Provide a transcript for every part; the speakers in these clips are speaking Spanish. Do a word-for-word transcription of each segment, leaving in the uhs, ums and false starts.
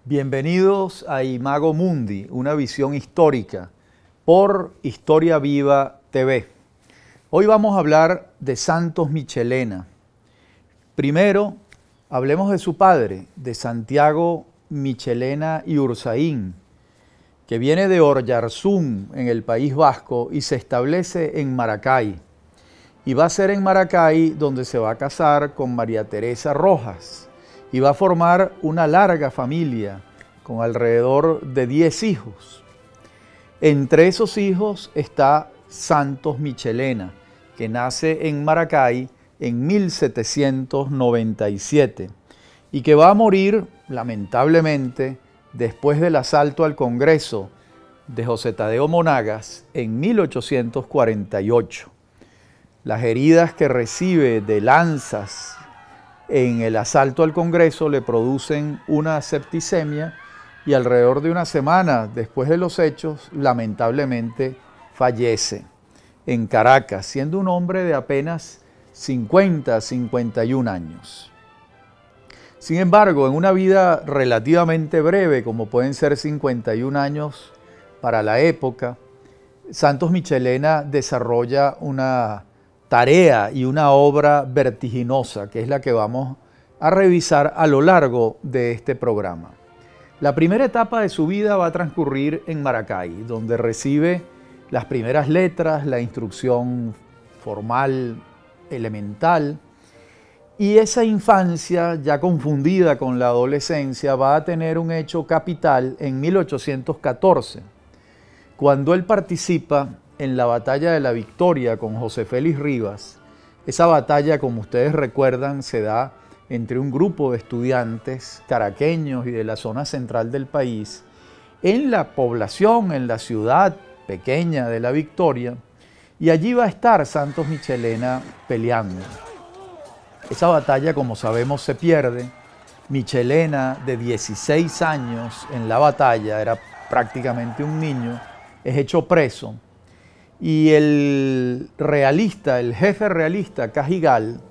Bienvenidos a Imago Mundi, una visión histórica por Historia Viva T V. Hoy vamos a hablar de Santos Michelena. Primero, hablemos de su padre, de Santiago Michelena y Ursaín, que viene de Oyarzún, en el País Vasco, y se establece en Maracay. Y va a ser en Maracay donde se va a casar con María Teresa Rojas y va a formar una larga familia con alrededor de diez hijos. Entre esos hijos está Santos Michelena, que nace en Maracay en mil setecientos noventa y siete y que va a morir, lamentablemente, después del asalto al Congreso de José Tadeo Monagas en mil ochocientos cuarenta y ocho. Las heridas que recibe de lanzas en el asalto al Congreso le producen una septicemia y alrededor de una semana después de los hechos, lamentablemente fallece en Caracas, siendo un hombre de apenas cincuenta a cincuenta y un años. Sin embargo, en una vida relativamente breve, como pueden ser cincuenta y un años para la época, Santos Michelena desarrolla una tarea y una obra vertiginosa, que es la que vamos a revisar a lo largo de este programa. La primera etapa de su vida va a transcurrir en Maracay, donde recibe las primeras letras, la instrucción formal elemental, y esa infancia, ya confundida con la adolescencia, va a tener un hecho capital en mil ochocientos catorce, cuando él participa en la batalla de la Victoria con José Félix Rivas. Esa batalla, como ustedes recuerdan, se da entre un grupo de estudiantes caraqueños y de la zona central del país, en la población, en la ciudad pequeña de la Victoria, y allí va a estar Santos Michelena peleando. Esa batalla, como sabemos, se pierde. Michelena, de dieciséis años en la batalla, era prácticamente un niño, es hecho preso. Y el realista, el jefe realista, Cajigal,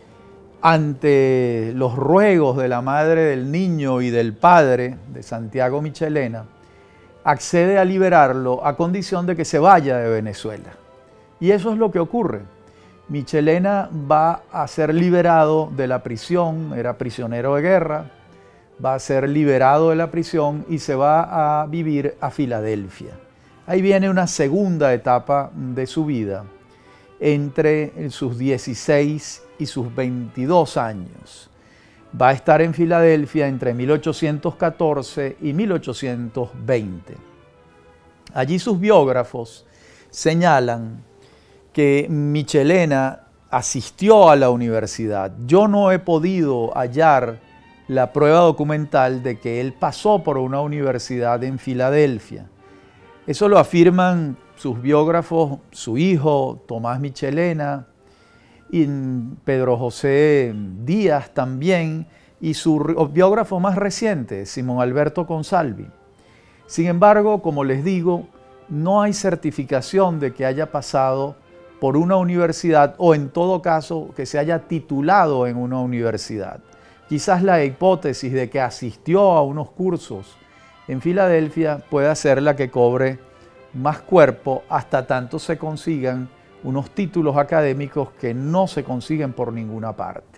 ante los ruegos de la madre del niño y del padre de Santiago Michelena, accede a liberarlo a condición de que se vaya de Venezuela. Y eso es lo que ocurre. Michelena va a ser liberado de la prisión, era prisionero de guerra, va a ser liberado de la prisión y se va a vivir a Filadelfia. Ahí viene una segunda etapa de su vida, entre sus dieciséis y sus veintidós años. Va a estar en Filadelfia entre mil ochocientos catorce y mil ochocientos veinte. Allí sus biógrafos señalan que Michelena asistió a la universidad. Yo no he podido hallar la prueba documental de que él pasó por una universidad en Filadelfia. Eso lo afirman sus biógrafos, su hijo, Tomás Michelena, y Pedro José Díaz también, y su biógrafo más reciente, Simón Alberto Consalvi. Sin embargo, como les digo, no hay certificación de que haya pasado por una universidad o en todo caso que se haya titulado en una universidad. Quizás la hipótesis de que asistió a unos cursos en Filadelfia puede ser la que cobre más cuerpo hasta tanto se consigan unos títulos académicos que no se consiguen por ninguna parte.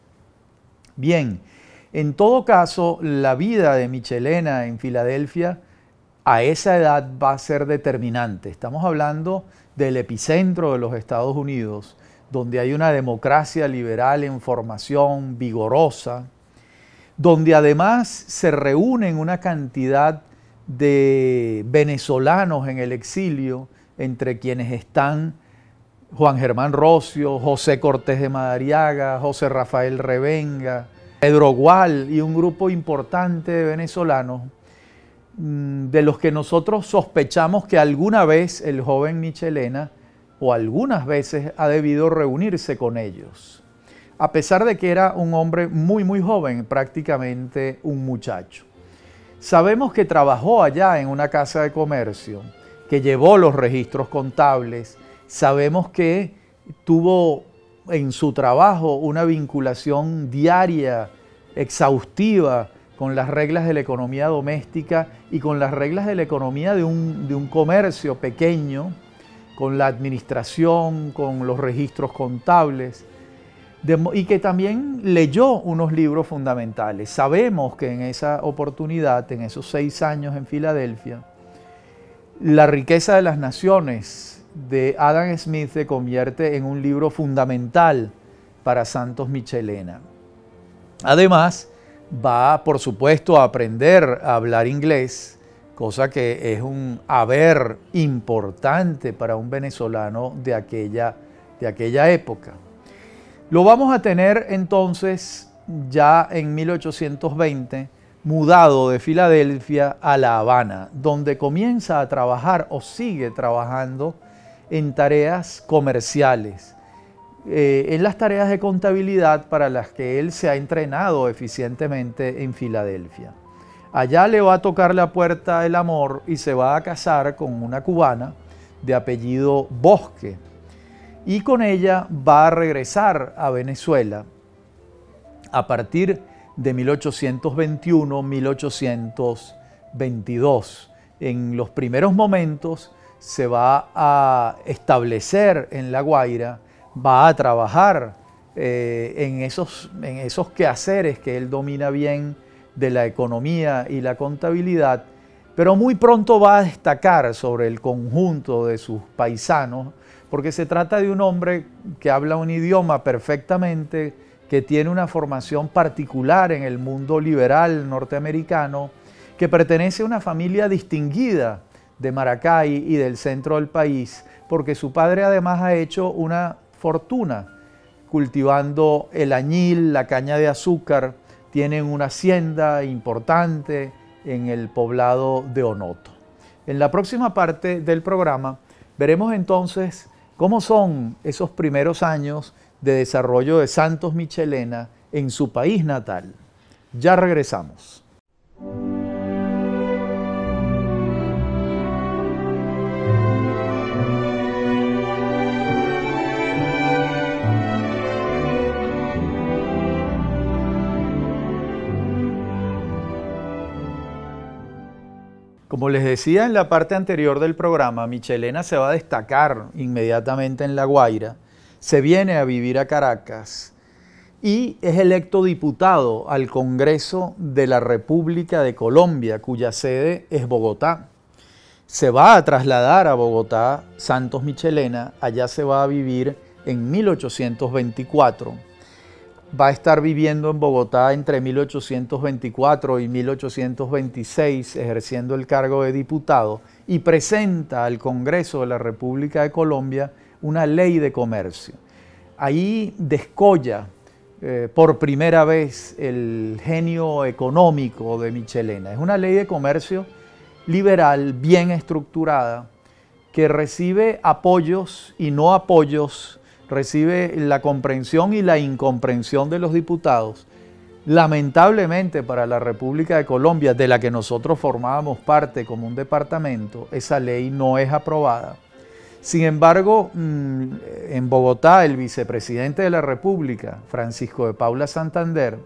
Bien, en todo caso, la vida de Michelena en Filadelfia a esa edad va a ser determinante. Estamos hablando del epicentro de los Estados Unidos, donde hay una democracia liberal en formación vigorosa, donde además se reúnen una cantidad de venezolanos en el exilio, entre quienes están Juan Germán Rocio, José Cortés de Madariaga, José Rafael Revenga, Pedro Gual y un grupo importante de venezolanos de los que nosotros sospechamos que alguna vez el joven Michelena o algunas veces ha debido reunirse con ellos, a pesar de que era un hombre muy muy joven, prácticamente un muchacho. Sabemos que trabajó allá en una casa de comercio, que llevó los registros contables, sabemos que tuvo en su trabajo una vinculación diaria, exhaustiva, con las reglas de la economía doméstica y con las reglas de la economía de un, de un comercio pequeño, con la administración, con los registros contables, de, y que también leyó unos libros fundamentales. Sabemos que en esa oportunidad, en esos seis años en Filadelfia, La riqueza de las naciones de Adam Smith se convierte en un libro fundamental para Santos Michelena. Además, va, por supuesto, a aprender a hablar inglés, cosa que es un haber importante para un venezolano de aquella, de aquella época. Lo vamos a tener entonces ya en mil ochocientos veinte, mudado de Filadelfia a La Habana, donde comienza a trabajar o sigue trabajando en tareas comerciales, eh, en las tareas de contabilidad para las que él se ha entrenado eficientemente en Filadelfia. Allá le va a tocar la puerta el amor y se va a casar con una cubana de apellido Bosque, y con ella va a regresar a Venezuela a partir de mil ochocientos veintiuno a mil ochocientos veintidós. En los primeros momentos se va a establecer en La Guaira, va a trabajar eh, en, esos, en esos quehaceres que él domina bien de la economía y la contabilidad, pero muy pronto va a destacar sobre el conjunto de sus paisanos, porque se trata de un hombre que habla un idioma perfectamente, que tiene una formación particular en el mundo liberal norteamericano, que pertenece a una familia distinguida de Maracay y del centro del país, porque su padre además ha hecho una fortuna cultivando el añil, la caña de azúcar. Tienen una hacienda importante en el poblado de Onoto. En la próxima parte del programa veremos entonces cómo son esos primeros años de desarrollo de Santos Michelena en su país natal. Ya regresamos. Como les decía en la parte anterior del programa, Michelena se va a destacar inmediatamente en La Guaira, se viene a vivir a Caracas y es electo diputado al Congreso de la República de Colombia, cuya sede es Bogotá. Se va a trasladar a Bogotá Santos Michelena, allá se va a vivir en mil ochocientos veinticuatro. Va a estar viviendo en Bogotá entre mil ochocientos veinticuatro y mil ochocientos veintiséis, ejerciendo el cargo de diputado, y presenta al Congreso de la República de Colombia una ley de comercio. Ahí descolla eh, por primera vez el genio económico de Michelena. Es una ley de comercio liberal, bien estructurada, que recibe apoyos y no apoyos, recibe la comprensión y la incomprensión de los diputados. Lamentablemente para la República de Colombia, de la que nosotros formábamos parte como un departamento, esa ley no es aprobada. Sin embargo, en Bogotá, el vicepresidente de la República, Francisco de Paula Santander,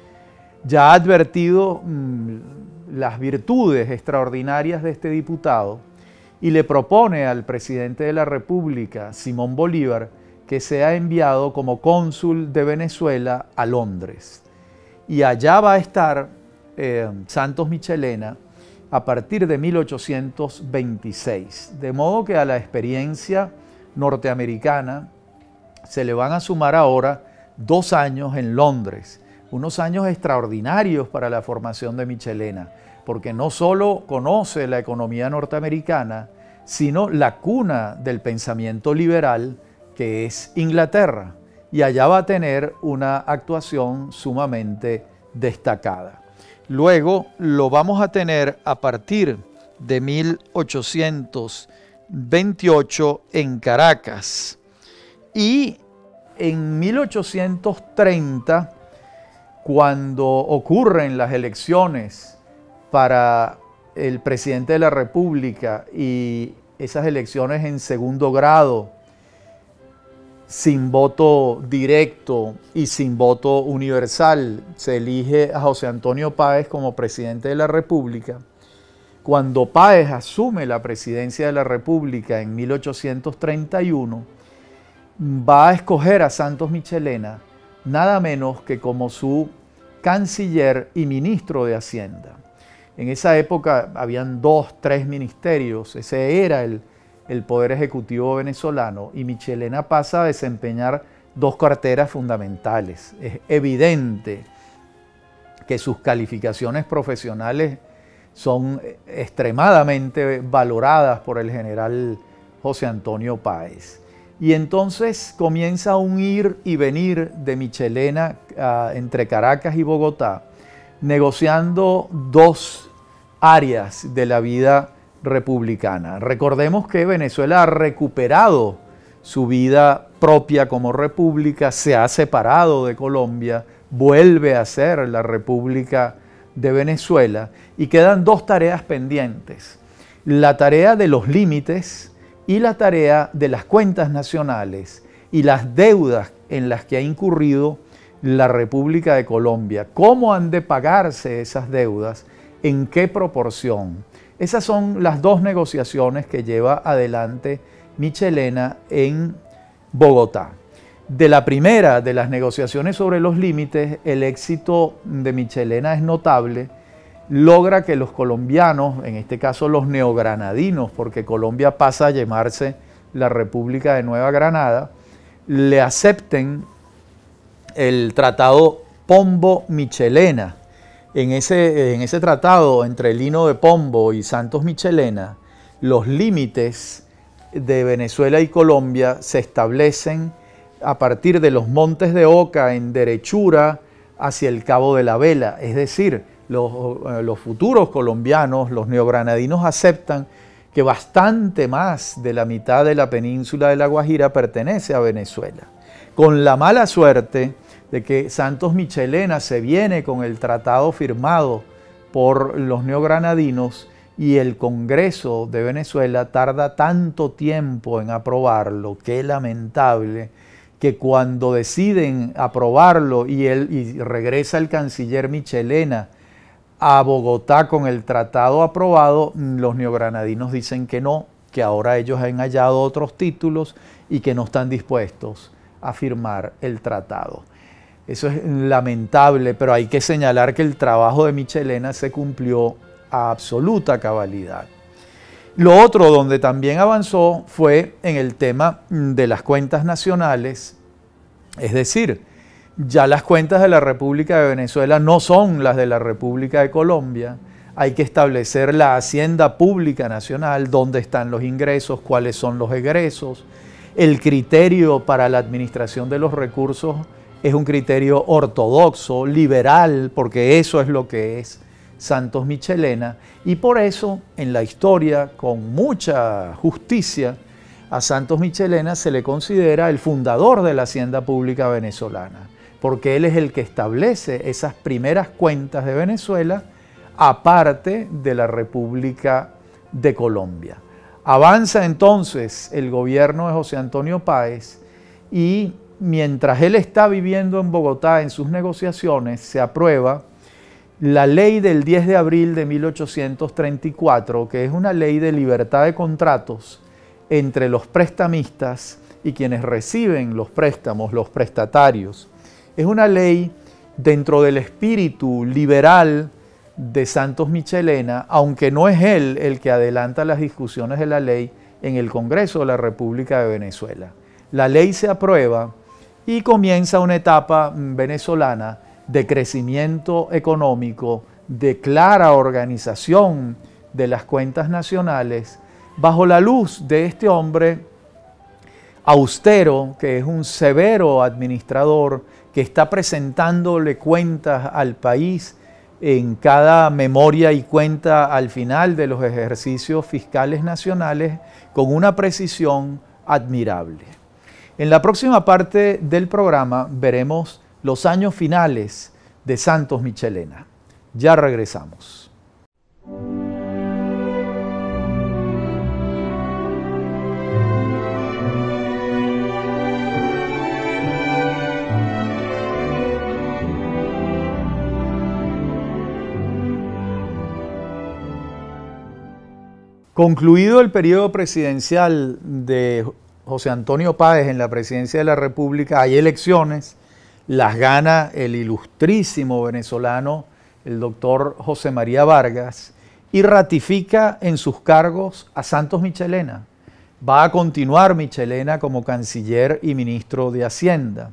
ya ha advertido las virtudes extraordinarias de este diputado y le propone al presidente de la República, Simón Bolívar, que sea enviado como cónsul de Venezuela a Londres. Y allá va a estar eh, Santos Michelena a partir de mil ochocientos veintiséis. De modo que a la experiencia norteamericana se le van a sumar ahora dos años en Londres, unos años extraordinarios para la formación de Michelena, porque no solo conoce la economía norteamericana, sino la cuna del pensamiento liberal, que es Inglaterra, y allá va a tener una actuación sumamente destacada. Luego lo vamos a tener a partir de mil ochocientos veintiocho en Caracas, y en mil ochocientos treinta, cuando ocurren las elecciones para el presidente de la República y esas elecciones en segundo grado, sin voto directo y sin voto universal. Se elige a José Antonio Páez como presidente de la República. Cuando Páez asume la presidencia de la República en mil ochocientos treinta y uno, va a escoger a Santos Michelena nada menos que como su canciller y ministro de Hacienda. En esa época habían dos, tres ministerios, ese era el, el poder ejecutivo venezolano, y Michelena pasa a desempeñar dos carteras fundamentales. Es evidente que sus calificaciones profesionales son extremadamente valoradas por el general José Antonio Páez. Y entonces comienza un ir y venir de Michelena uh, entre Caracas y Bogotá, negociando dos áreas de la vida republicana. Recordemos que Venezuela ha recuperado su vida propia como república, se ha separado de Colombia, vuelve a ser la República de Venezuela, y quedan dos tareas pendientes: la tarea de los límites y la tarea de las cuentas nacionales y las deudas en las que ha incurrido la República de Colombia. ¿Cómo han de pagarse esas deudas? ¿En qué proporción? Esas son las dos negociaciones que lleva adelante Michelena en Bogotá. De la primera, de las negociaciones sobre los límites, el éxito de Michelena es notable. Logra que los colombianos, en este caso los neogranadinos, porque Colombia pasa a llamarse la República de Nueva Granada, le acepten el tratado Pombo-Michelena. En ese, en ese tratado entre Lino de Pombo y Santos Michelena, los límites de Venezuela y Colombia se establecen a partir de los Montes de Oca en derechura hacia el Cabo de la Vela. Es decir, los, los futuros colombianos, los neogranadinos, aceptan que bastante más de la mitad de la península de La Guajira pertenece a Venezuela. Con la mala suerte de que Santos Michelena se viene con el tratado firmado por los neogranadinos y el Congreso de Venezuela tarda tanto tiempo en aprobarlo, qué lamentable, que cuando deciden aprobarlo y, él, y regresa el canciller Michelena a Bogotá con el tratado aprobado, los neogranadinos dicen que no, que ahora ellos han hallado otros títulos y que no están dispuestos a firmar el tratado. Eso es lamentable, pero hay que señalar que el trabajo de Michelena se cumplió a absoluta cabalidad. Lo otro donde también avanzó fue en el tema de las cuentas nacionales, es decir, ya las cuentas de la República de Venezuela no son las de la República de Colombia. Hay que establecer la hacienda pública nacional, dónde están los ingresos, cuáles son los egresos. El criterio para la administración de los recursos es un criterio ortodoxo, liberal, porque eso es lo que es Santos Michelena, y por eso en la historia, con mucha justicia, a Santos Michelena se le considera el fundador de la hacienda pública venezolana, porque él es el que establece esas primeras cuentas de Venezuela aparte de la República de Colombia. Avanza entonces el gobierno de José Antonio Páez y mientras él está viviendo en Bogotá en sus negociaciones, se aprueba la ley del diez de abril de mil ochocientos treinta y cuatro, que es una ley de libertad de contratos entre los prestamistas y quienes reciben los préstamos, los prestatarios. Es una ley dentro del espíritu liberal de Santos Michelena, aunque no es él el que adelanta las discusiones de la ley en el Congreso de la República de Venezuela. La ley se aprueba y comienza una etapa venezolana de crecimiento económico, de clara organización de las cuentas nacionales, bajo la luz de este hombre austero, que es un severo administrador, que está presentándole cuentas al país en cada memoria y cuenta al final de los ejercicios fiscales nacionales con una precisión admirable. En la próxima parte del programa veremos los años finales de Santos Michelena. Ya regresamos. Concluido el periodo presidencial de José Antonio Páez en la presidencia de la República, hay elecciones, las gana el ilustrísimo venezolano, el doctor José María Vargas, y ratifica en sus cargos a Santos Michelena. Va a continuar Michelena como canciller y ministro de Hacienda.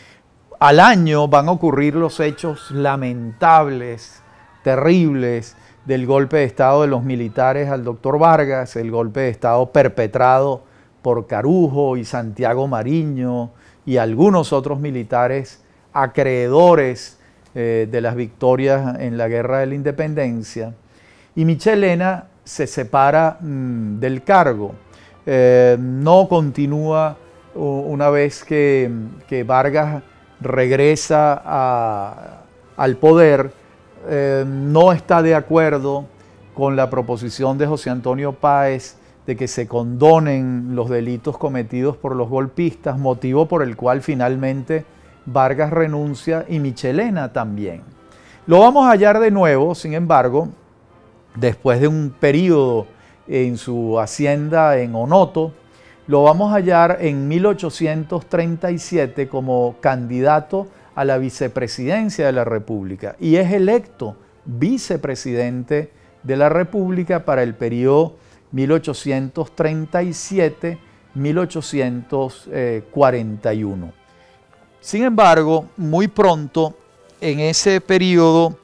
Al año van a ocurrir los hechos lamentables, terribles, del golpe de Estado de los militares al doctor Vargas, el golpe de Estado perpetrado por Carujo y Santiago Mariño y algunos otros militares acreedores eh, de las victorias en la Guerra de la Independencia. Y Michelena se separa mmm, del cargo. Eh, no continúa uh, una vez que, que Vargas regresa a, al poder. Eh, no está de acuerdo con la proposición de José Antonio Páez de que se condonen los delitos cometidos por los golpistas, motivo por el cual finalmente Vargas renuncia y Michelena también. Lo vamos a hallar de nuevo, sin embargo, después de un periodo en su hacienda en Onoto, lo vamos a hallar en mil ochocientos treinta y siete como candidato a la vicepresidencia de la República y es electo vicepresidente de la República para el periodo mil ochocientos treinta y siete a mil ochocientos cuarenta y uno. Sin embargo, muy pronto, en ese periodo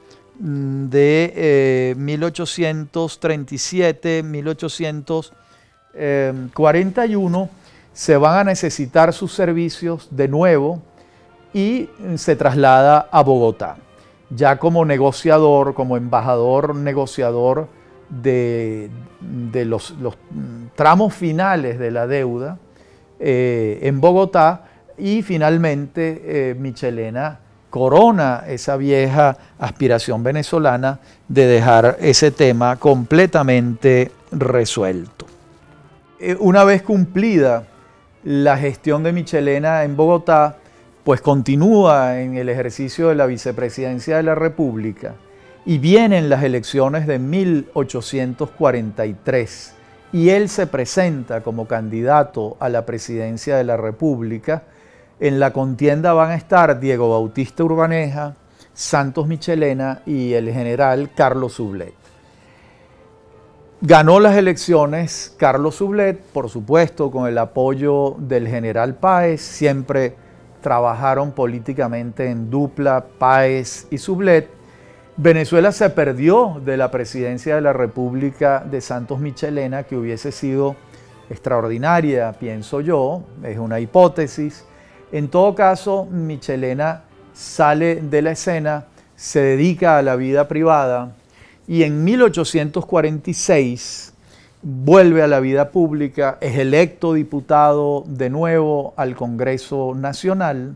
de eh, mil ochocientos treinta y siete a mil ochocientos cuarenta y uno, se van a necesitar sus servicios de nuevo y se traslada a Bogotá, ya como negociador, como embajador negociador de, de los, los tramos finales de la deuda eh, en Bogotá, y finalmente eh, Michelena corona esa vieja aspiración venezolana de dejar ese tema completamente resuelto. Eh, una vez cumplida la gestión de Michelena en Bogotá, pues continúa en el ejercicio de la vicepresidencia de la República y vienen las elecciones de mil ochocientos cuarenta y tres y él se presenta como candidato a la presidencia de la República. En la contienda van a estar Diego Bautista Urbaneja, Santos Michelena y el general Carlos Sublet. Ganó las elecciones Carlos Sublet, por supuesto, con el apoyo del general Páez. Siempre trabajaron políticamente en dupla Páez y Sublet. Venezuela se perdió de la presidencia de la República de Santos Michelena, que hubiese sido extraordinaria, pienso yo, es una hipótesis. En todo caso, Michelena sale de la escena, se dedica a la vida privada y en mil ochocientos cuarenta y seis vuelve a la vida pública, es electo diputado de nuevo al Congreso Nacional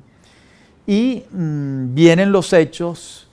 y mmm, vienen los hechos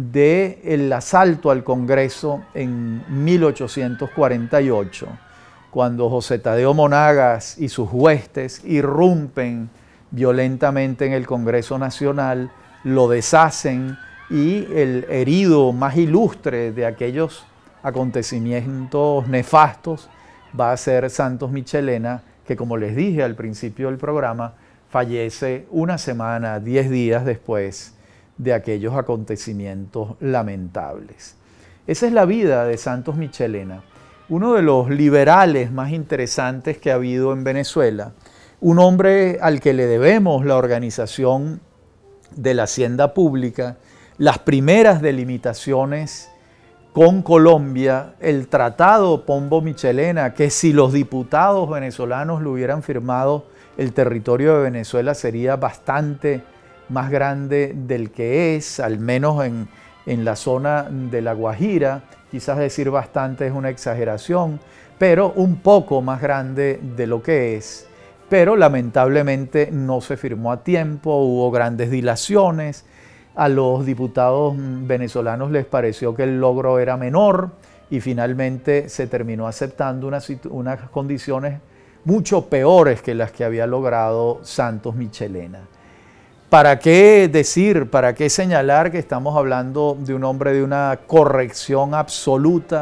del asalto al Congreso en mil ochocientos cuarenta y ocho, cuando José Tadeo Monagas y sus huestes irrumpen violentamente en el Congreso Nacional, lo deshacen y el herido más ilustre de aquellos acontecimientos nefastos va a ser Santos Michelena, que como les dije al principio del programa, fallece una semana, diez días después de aquellos acontecimientos lamentables. Esa es la vida de Santos Michelena, uno de los liberales más interesantes que ha habido en Venezuela, un hombre al que le debemos la organización de la hacienda pública, las primeras delimitaciones con Colombia, el tratado Pombo-Michelena, que si los diputados venezolanos lo hubieran firmado, el territorio de Venezuela sería bastante más grande del que es, al menos en, en la zona de La Guajira. Quizás decir bastante es una exageración, pero un poco más grande de lo que es. Pero lamentablemente no se firmó a tiempo, hubo grandes dilaciones. A los diputados venezolanos les pareció que el logro era menor y finalmente se terminó aceptando unas, unas condiciones mucho peores que las que había logrado Santos Michelena. ¿Para qué decir, para qué señalar que estamos hablando de un hombre de una corrección absoluta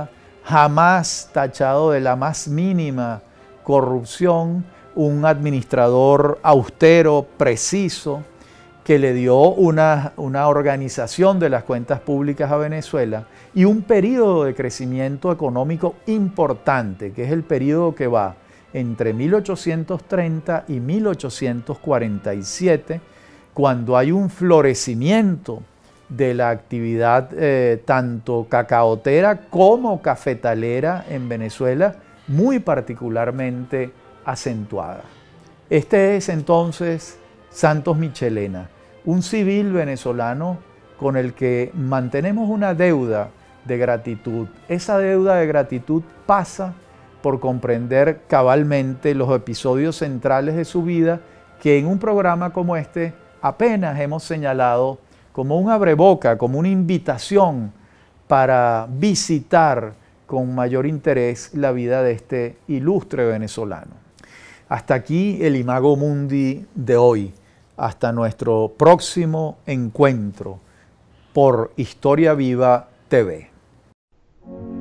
jamás tachado de la más mínima corrupción, un administrador austero, preciso, que le dio una, una organización de las cuentas públicas a Venezuela y un periodo de crecimiento económico importante, que es el periodo que va entre mil ochocientos treinta y mil ochocientos cuarenta y siete, cuando hay un florecimiento de la actividad eh, tanto cacaotera como cafetalera en Venezuela, muy particularmente acentuada. Este es entonces Santos Michelena, un civil venezolano con el que mantenemos una deuda de gratitud. Esa deuda de gratitud pasa por comprender cabalmente los episodios centrales de su vida que en un programa como este apenas hemos señalado como un abreboca, como una invitación para visitar con mayor interés la vida de este ilustre venezolano. Hasta aquí el Imago Mundi de hoy. Hasta nuestro próximo encuentro por Historia Viva T V.